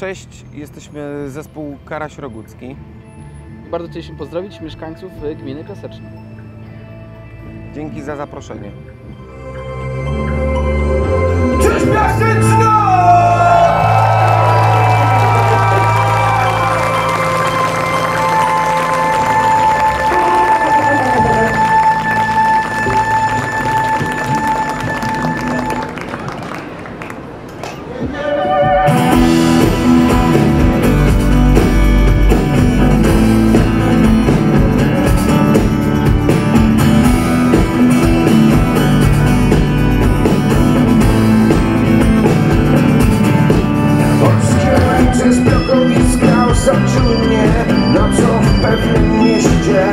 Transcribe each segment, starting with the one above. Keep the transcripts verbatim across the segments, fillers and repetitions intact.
Cześć, jesteśmy zespół Karaś Rogucki. Bardzo chcieliśmy pozdrowić mieszkańców gminy Piaseczno. Dzięki za zaproszenie. Cześć Piaseczno! Zaczął mnie nocą w pewnym mieście.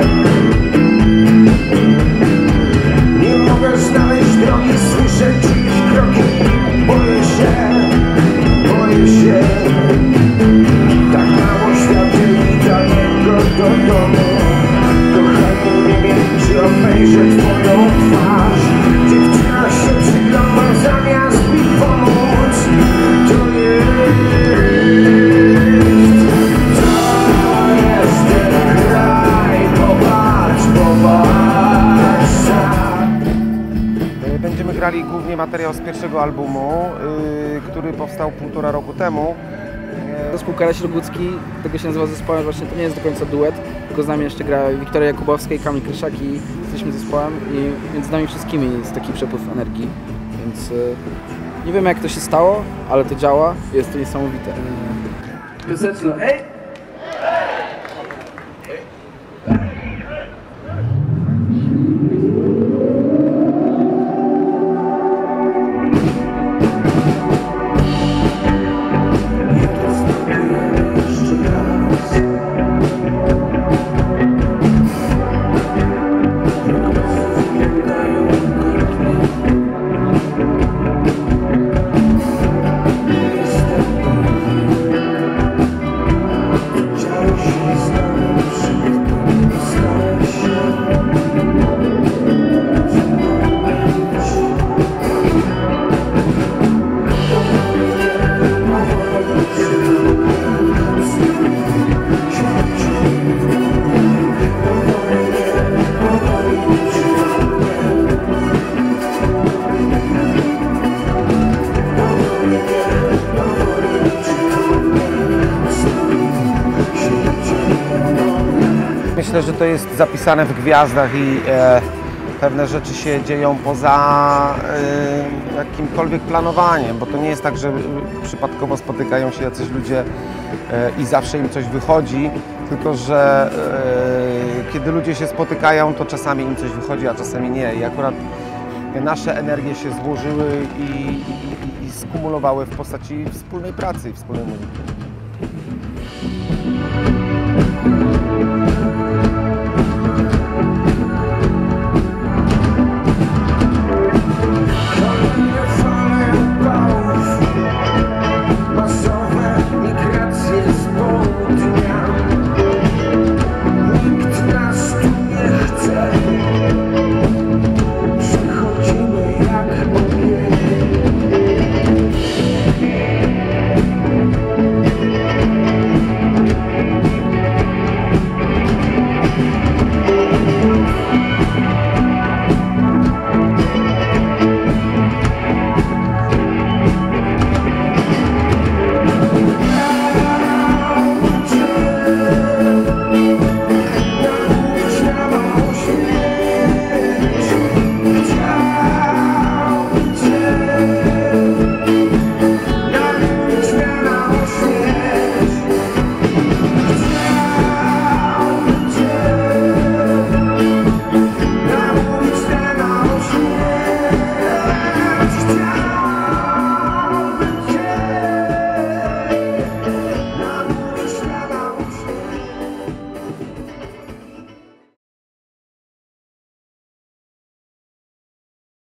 Nie mogę znaleźć drogi, słyszę ich kroki. Boję się, boję się. Tak mało świateł daleko do domu. Kochanie, nie wiem, czy obejrzę twoją twarz. Dziewczyna się przygląda zamiast mi pomóc. To jest Będziemy grali głównie materiał z pierwszego albumu, yy, który powstał półtora roku temu. Zespół Karaś Rogucki, tego się nazywa zespołem, właśnie to nie jest do końca duet, tylko z nami jeszcze gra Wiktoria Jakubowska i Kamil Kryszak i jesteśmy zespołem i między nami wszystkimi jest taki przepływ energii, więc yy, nie wiem jak to się stało, ale to działa, jest to niesamowite. Piaseczno, ej! Myślę, że to jest zapisane w gwiazdach i e, pewne rzeczy się dzieją poza e, jakimkolwiek planowaniem, bo to nie jest tak, że przypadkowo spotykają się jacyś ludzie e, i zawsze im coś wychodzi, tylko że e, kiedy ludzie się spotykają, to czasami im coś wychodzi, a czasami nie. I akurat nasze energie się złożyły i, i, i skumulowały w postaci wspólnej pracy i wspólnej muzyki.